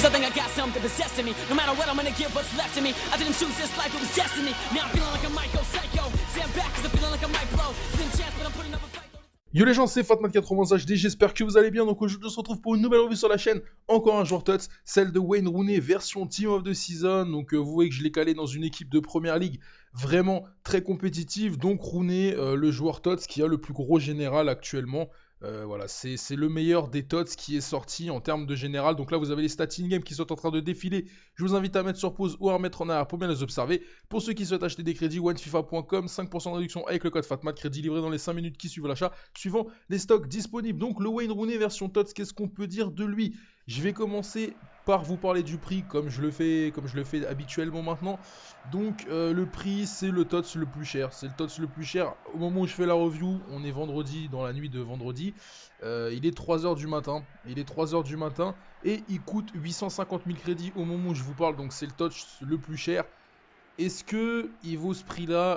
Cause I think I got something possessing me. No matter what, I'm gonna give what's left of me. I didn't choose this life, it was destiny. Now I'm feeling like a Michael Psycho. Stand back cause I'm feeling like I might blow. Slim chance, but I'm putting up a fight. Yo les gens, c'est Fatman80 HD, j'espère que vous allez bien. Donc aujourd'hui on se retrouve pour une nouvelle revue sur la chaîne. Encore un joueur TOTS, celle de Wayne Rooney version Team of the Season. Donc vous voyez que je l'ai calé dans une équipe de Première Ligue vraiment très compétitive. Donc Rooney, le joueur TOTS qui a le plus gros général actuellement. Voilà, c'est le meilleur des TOTS qui est sorti en termes de général. Donc là, vous avez les stats in-game qui sont en train de défiler. Je vous invite à mettre sur pause ou à remettre en arrière pour bien les observer. Pour ceux qui souhaitent acheter des crédits, onefifa.com, 5% de réduction avec le code FATMAT, crédit livré dans les 5 minutes qui suivent l'achat, suivant les stocks disponibles. Donc le Wayne Rooney version TOTS, qu'est-ce qu'on peut dire de lui? Je vais commencer par vous parler du prix comme je le fais habituellement maintenant. Donc le prix, c'est le TOTS le plus cher. C'est le TOTS le plus cher. Au moment où je fais la review, on est vendredi, dans la nuit de vendredi. Il est 3h du matin. Il est 3h du matin et il coûte 850 000 crédits au moment où je vous parle. Donc c'est le TOTS le plus cher. Est-ce que il vaut ce prix-là?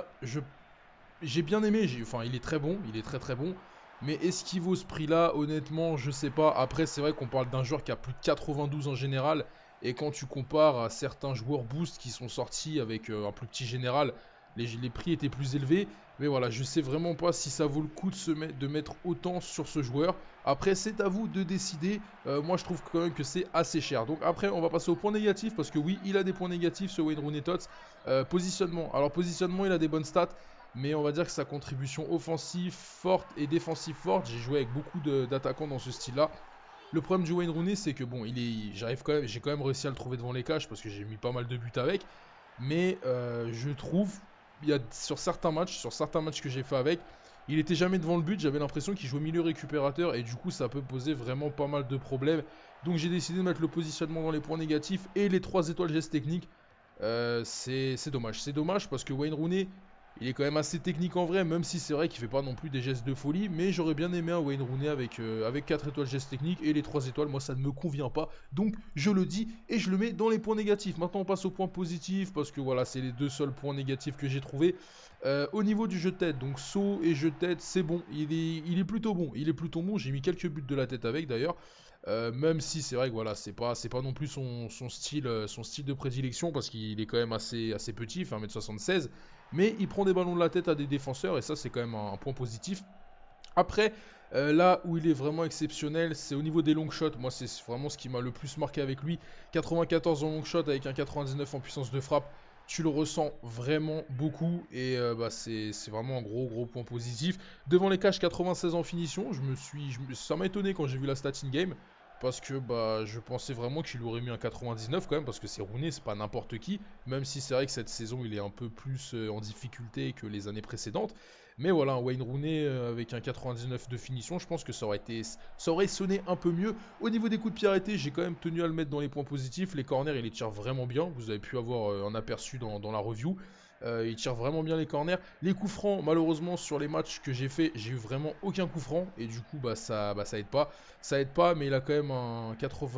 J'ai bien aimé. Enfin, il est très bon. Il est très très bon. Mais est-ce qu'il vaut ce prix-là? Honnêtement, je sais pas. Après, c'est vrai qu'on parle d'un joueur qui a plus de 92 en général. Et quand tu compares à certains joueurs boost qui sont sortis avec un plus petit général, les prix étaient plus élevés. Mais voilà, je sais vraiment pas si ça vaut le coup de mettre autant sur ce joueur. Après, c'est à vous de décider. Moi, je trouve quand même que c'est assez cher. Donc après, on va passer au point négatif. Parce que oui, il a des points négatifs, ce Wayne Rooney TOTS. Positionnement. Alors, positionnement, il a des bonnes stats. Mais on va dire que sa contribution offensive forte et défensive forte, j'ai joué avec beaucoup d'attaquants dans ce style-là. Le problème du Wayne Rooney, c'est que bon, j'ai quand même réussi à le trouver devant les cages parce que j'ai mis pas mal de buts avec. Mais je trouve, sur certains matchs que j'ai fait avec, il était jamais devant le but. J'avais l'impression qu'il jouait milieu récupérateur et du coup, ça peut poser vraiment pas mal de problèmes. Donc j'ai décidé de mettre le positionnement dans les points négatifs et les 3 étoiles gestes techniques. C'est dommage. C'est dommage parce que Wayne Rooney, il est quand même assez technique en vrai, même si c'est vrai qu'il fait pas non plus des gestes de folie. Mais j'aurais bien aimé un Wayne Rooney avec 4 étoiles gestes techniques et les 3 étoiles, moi ça ne me convient pas. Donc je le dis et je le mets dans les points négatifs. Maintenant on passe aux points positifs parce que voilà, c'est les deux seuls points négatifs que j'ai trouvés. Au niveau du jeu de tête, donc saut et jeu de tête, c'est bon. Il est plutôt bon. Il est plutôt bon. J'ai mis quelques buts de la tête avec d'ailleurs. Même si c'est vrai que voilà, c'est pas non plus son style de prédilection parce qu'il est quand même assez petit, fait 1m76. Mais il prend des ballons de la tête à des défenseurs et ça c'est quand même un point positif. Après, là où il est vraiment exceptionnel, c'est au niveau des long shots. Moi c'est vraiment ce qui m'a le plus marqué avec lui. 94 en long shot avec un 99 en puissance de frappe. Tu le ressens vraiment beaucoup et c'est vraiment un gros point positif. Devant les cages, 96 en finition. Ça m'a étonné quand j'ai vu la stat in-game. Parce que je pensais vraiment qu'il aurait mis un 99 quand même, parce que c'est Rooney, c'est pas n'importe qui, même si c'est vrai que cette saison il est un peu plus en difficulté que les années précédentes. Mais voilà, un Wayne Rooney avec un 99 de finition, je pense que ça aurait sonné un peu mieux. Au niveau des coups de pied arrêtés, j'ai quand même tenu à le mettre dans les points positifs. Les corners, il les tire vraiment bien, vous avez pu avoir un aperçu dans la review. Il tire vraiment bien les corners. Les coups francs, malheureusement, sur les matchs que j'ai fait, j'ai eu vraiment aucun coup franc. Et du coup, ça aide pas. Ça aide pas, mais il a quand même un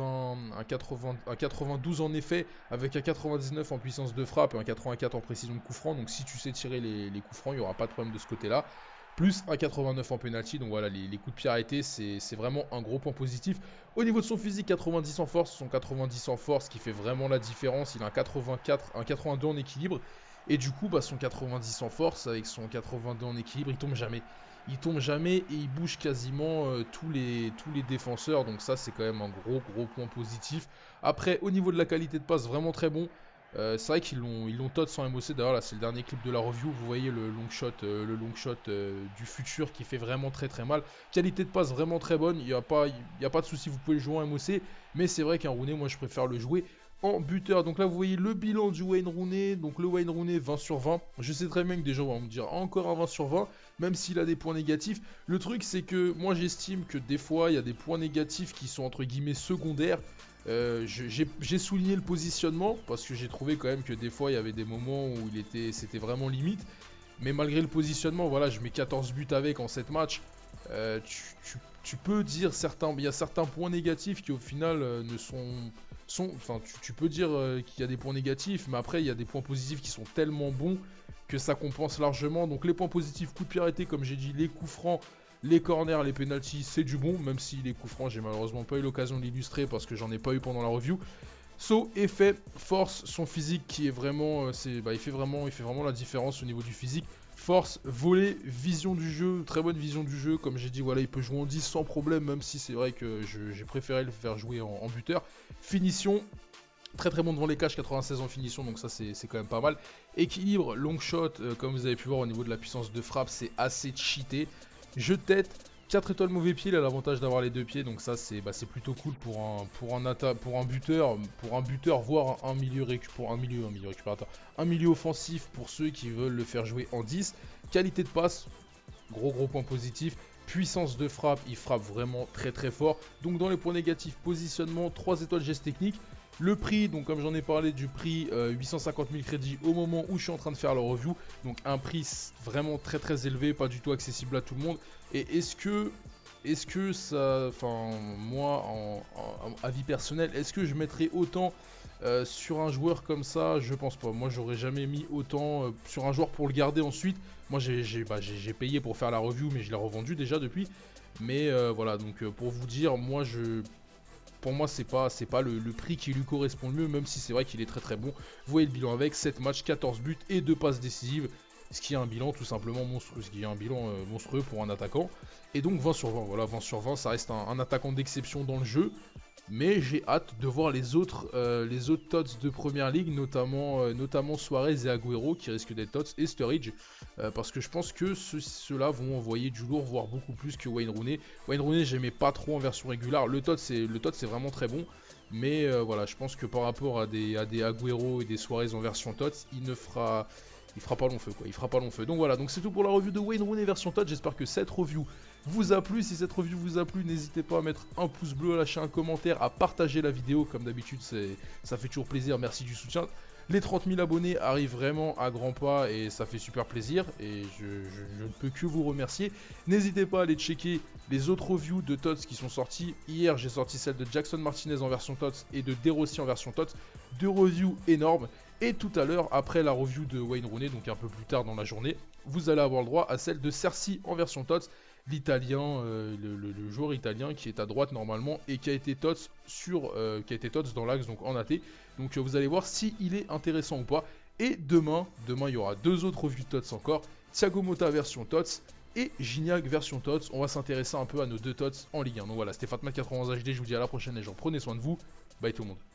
92 en effet, avec un 99 en puissance de frappe et un 84 en précision de coup franc. Donc si tu sais tirer les coups francs, il n'y aura pas de problème de ce côté-là. Plus un 89 en penalty, donc voilà, les coups de pied arrêtés, c'est vraiment un gros point positif. Au niveau de son physique, 90 en force, son 90 en force qui fait vraiment la différence. Il a un 82 en équilibre. Et du coup, son 90 en force avec son 82 en équilibre, il tombe jamais. Il tombe jamais et il bouge quasiment tous les défenseurs. Donc ça, c'est quand même un gros point positif. Après, au niveau de la qualité de passe, vraiment très bon. C'est vrai qu'ils l'ont TOTS sans MOC. D'ailleurs, là, c'est le dernier clip de la review. Vous voyez le long shot du futur qui fait vraiment très mal. Qualité de passe vraiment très bonne. Il n'y a pas de souci, vous pouvez le jouer en MOC. Mais c'est vrai qu'un Rooney, moi, je préfère le jouer en buteur. Donc là vous voyez le bilan du Wayne Rooney. Donc le Wayne Rooney 20 sur 20. Je sais très bien que des gens vont me dire encore un 20 sur 20, même s'il a des points négatifs. Le truc c'est que moi j'estime que des fois il y a des points négatifs qui sont entre guillemets secondaires. J'ai souligné le positionnement parce que j'ai trouvé quand même que des fois il y avait des moments où c'était vraiment limite. Mais malgré le positionnement, voilà, je mets 14 buts avec en 7 matchs. Tu peux dire il y a certains points négatifs qui au final tu peux dire qu'il y a des points négatifs, mais après il y a des points positifs qui sont tellement bons que ça compense largement. Donc les points positifs, coups de pied arrêtés, comme j'ai dit, les coups francs, les corners, les penalties, c'est du bon, même si les coups francs, j'ai malheureusement pas eu l'occasion de l'illustrer parce que j'en ai pas eu pendant la review. Saut, effet, force, son physique qui est vraiment, il fait vraiment la différence au niveau du physique. Force, volet, vision du jeu, très bonne vision du jeu. Comme j'ai dit, voilà, il peut jouer en 10 sans problème, même si c'est vrai que j'ai préféré le faire jouer en buteur. Finition, très très bon devant les cages, 96 en finition, donc ça c'est quand même pas mal. Équilibre, long shot, comme vous avez pu voir au niveau de la puissance de frappe, c'est assez cheaté. Jeu de tête, 4 étoiles mauvais pied, il a l'avantage d'avoir les deux pieds, donc ça c'est plutôt cool pour un buteur, voire un milieu récupérateur, un milieu offensif pour ceux qui veulent le faire jouer en 10. Qualité de passe, gros point positif. Puissance de frappe, il frappe vraiment très très fort. Donc dans les points négatifs, positionnement, 3 étoiles geste technique. Le prix, donc comme j'en ai parlé du prix, 850 000 crédits au moment où je suis en train de faire la review. Donc un prix vraiment très très élevé, pas du tout accessible à tout le monde. Et est-ce que ça, enfin moi en avis personnel, est-ce que je mettrais autant sur un joueur comme ça? Je pense pas. Moi j'aurais jamais mis autant sur un joueur pour le garder ensuite. Moi j'ai payé pour faire la review, mais je l'ai revendu déjà depuis. Mais voilà, donc pour vous dire, pour moi, c'est pas le prix qui lui correspond le mieux, même si c'est vrai qu'il est très très bon. Vous voyez le bilan avec 7 matchs, 14 buts et 2 passes décisives. Ce qui est un bilan tout simplement monstrueux, monstrueux pour un attaquant. Et donc 20 sur 20, voilà, 20 sur 20, ça reste un attaquant d'exception dans le jeu. Mais j'ai hâte de voir les autres tots de Première Ligue, notamment Suarez et Agüero, qui risquent d'être tots, et Sturridge, parce que je pense que ceux-là vont envoyer du lourd, voire beaucoup plus que Wayne Rooney. Wayne Rooney, j'aimais pas trop en version régulière. Le tot, c'est vraiment très bon. Mais voilà, je pense que par rapport à des Agüero et des Suarez en version tots, il fera pas long feu, quoi. Il fera pas long feu. Donc voilà, donc c'est tout pour la review de Wayne Rooney version tots. J'espère que cette review vous a plu. Si cette review vous a plu, n'hésitez pas à mettre un pouce bleu, à lâcher un commentaire, à partager la vidéo. Comme d'habitude, ça fait toujours plaisir. Merci du soutien. Les 30 000 abonnés arrivent vraiment à grands pas et ça fait super plaisir. Et je ne peux que vous remercier. N'hésitez pas à aller checker les autres reviews de tots qui sont sorties. Hier, j'ai sorti celle de Jackson Martinez en version tots et de De Rossi en version tots. 2 reviews énormes. Et tout à l'heure, après la review de Wayne Rooney, donc un peu plus tard dans la journée, vous allez avoir le droit à celle de Cerci en version tots, l'italien, le joueur italien qui est à droite normalement et qui a été tots dans l'axe, donc en AT. Donc vous allez voir si il est intéressant ou pas. Et demain il y aura 2 autres revues de tots encore, Thiago Motta version tots et Gignac version tots. On va s'intéresser un peu à nos 2 tots en Ligue 1. Donc voilà, c'était Fatma91 HD, je vous dis à la prochaine les gens, prenez soin de vous, bye tout le monde.